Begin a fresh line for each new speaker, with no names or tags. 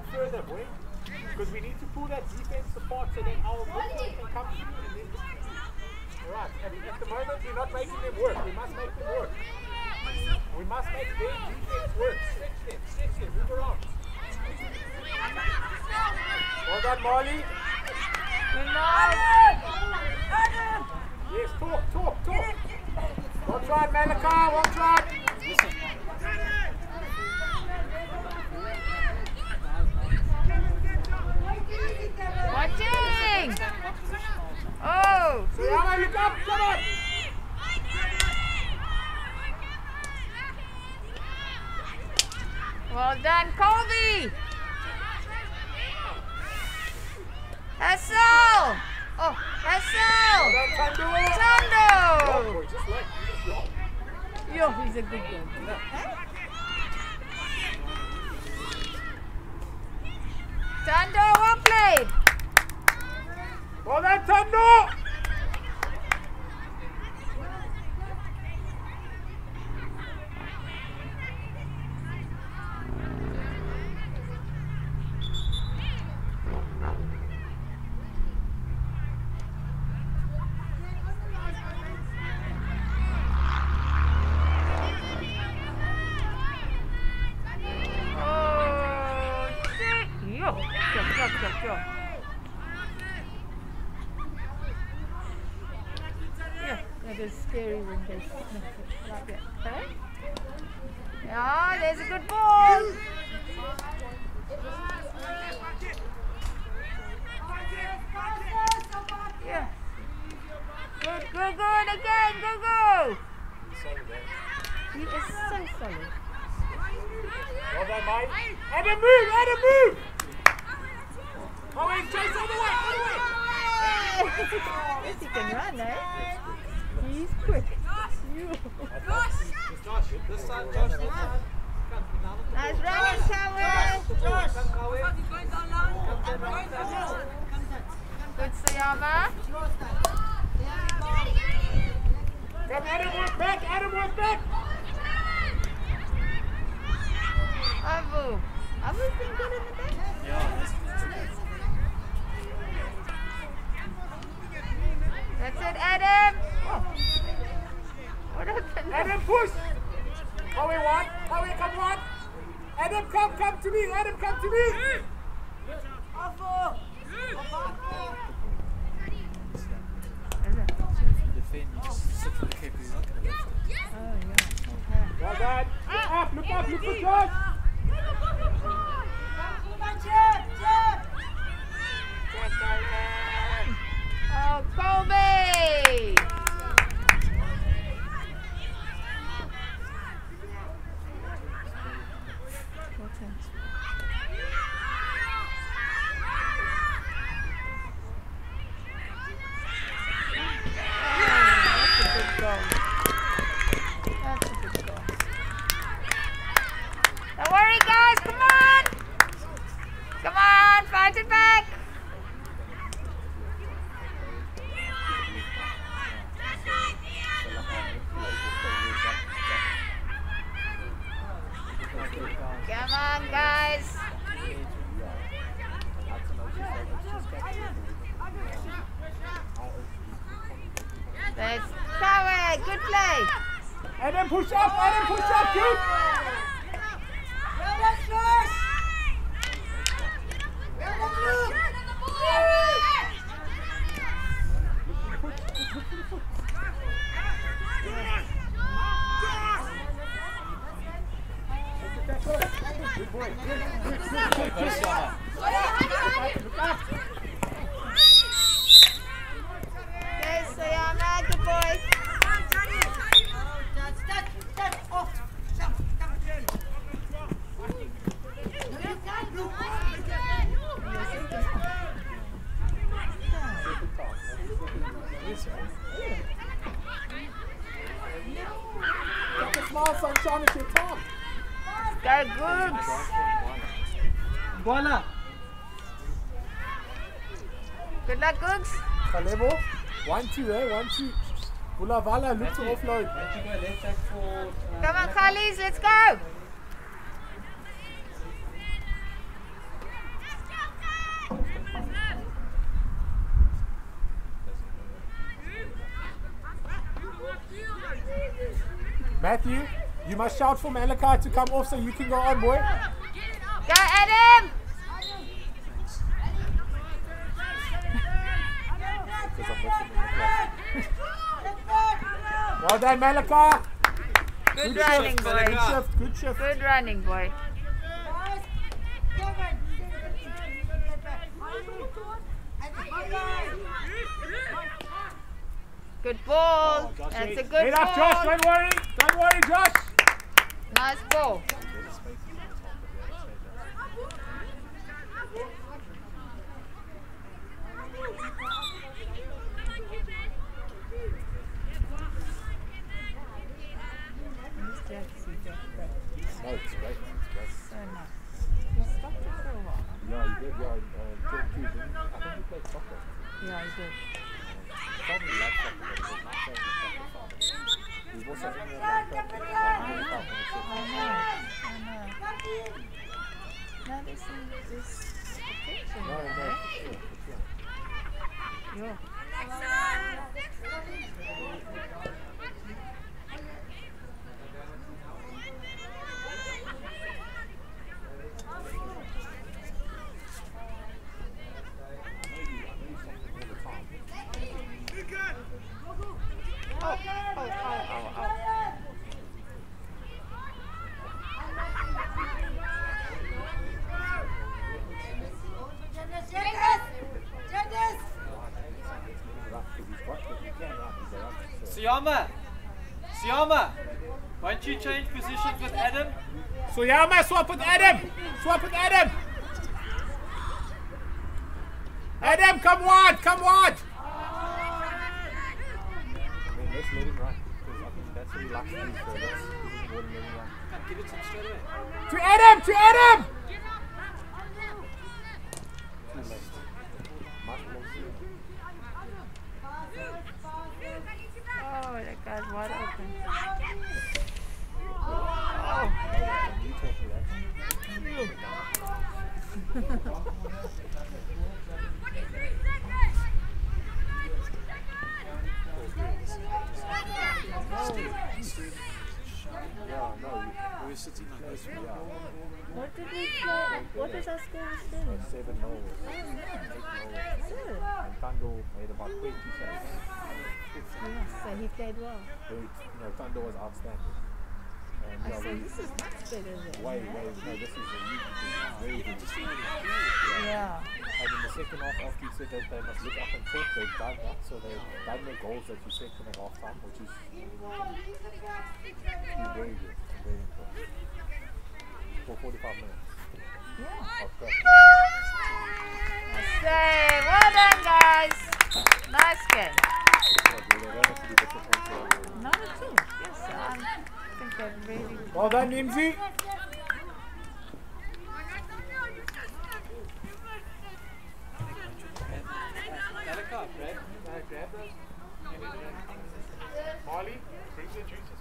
further, boy. Because we need to pull that defense apart so that our midfield can come through and then Alright, at the moment we're not making them work. We must make them work. We must make their defense work. Stretch them, move around. Well done, Marley. Yes, talk. One try, Malachi, one try. Listen.
Watching! Oh!
Suyama, look up, come on!
Well done, Colby! Hassel! Oh, Hassel!
Well done,
Tando!
Just like,
Yo, he's a good one. Tando, well played!
Well done, Tando!
Yeah, that is scary when they like that. Okay? Yeah, there's a good ball. Yeah. Good again, go. He is so solid.
Well done, mate. Adam, move! Oh, wait, chase all the way!
Yes, he can run, eh? He's quick.
This side, Josh, this side.
Nice running, Cowan. Good, Sayama.
Come, Adam, work back!
Abu's been good in the back.
Yeah,
That's it, Adam. Oh. What happened?
Adam, push! Howie, come on! Adam, come to me! Well done! Look up, look for Josh!
Oh, Colby! Don't worry, guys, come on, fight it back. Come on, guys. Let's cover. Good play.
Adam, push up, kid! Good boy.
Okay, Sayama, good boy.
Take a smile, sunshine, it's your time.
Go, Googs.
Bola.
Good luck, Googs.
Kalebo, 1-2, 1-2. Bulavala, look to offload.
Come on, Khalis, let's go.
Matthew, you must shout for Malachi to come off so you can go on, boy.
Go, Adam!
Well done, Malachi.
Good running, boy.
Good shift, good shift.
Good running, boy. Good ball. That's a good
Head up, Josh.
ball.
Don't worry, Josh.
Nice ball.
No, it's great. It's great.
So nice. You stopped it for a while.
Yeah, you did. Yeah, Gen 2, didn't you? I think you played soccer.
Yeah, I did.
Probably loves soccer, but he's not playing the soccer side. He's also in the World Cup.
I know. No, this protection.
No,
right?
for sure.
Yeah.
Siama, won't you change positions with Adam?
Suyama, swap with Adam. Swap with Adam. Adam, come wide, come wide. Let's let him run, because I think that's what he likes to do, so let's let him run.
Come, give it to him straight away.
To Adam, to Adam.
Oh, that guy's wide open.
We're sitting like this.
What did we play? What was our score this
7 goals. 8 goals. And Tando made about 20 saves.
Yes, so he played well.
Tando was outstanding. And
I said, this is much better than
way, no, this is a huge thing. Very good.
Yeah.
And in the second half, after you said that they must look up and talk, they've done that. So they've done the goals that you set in the half time, which is very good. Very important. For 45 minutes.
Yeah.
Of
I say, well done, guys. Nice game. Not at all. Yes, I think they're really.
Well done, Nimsy. Marley, bring the juice.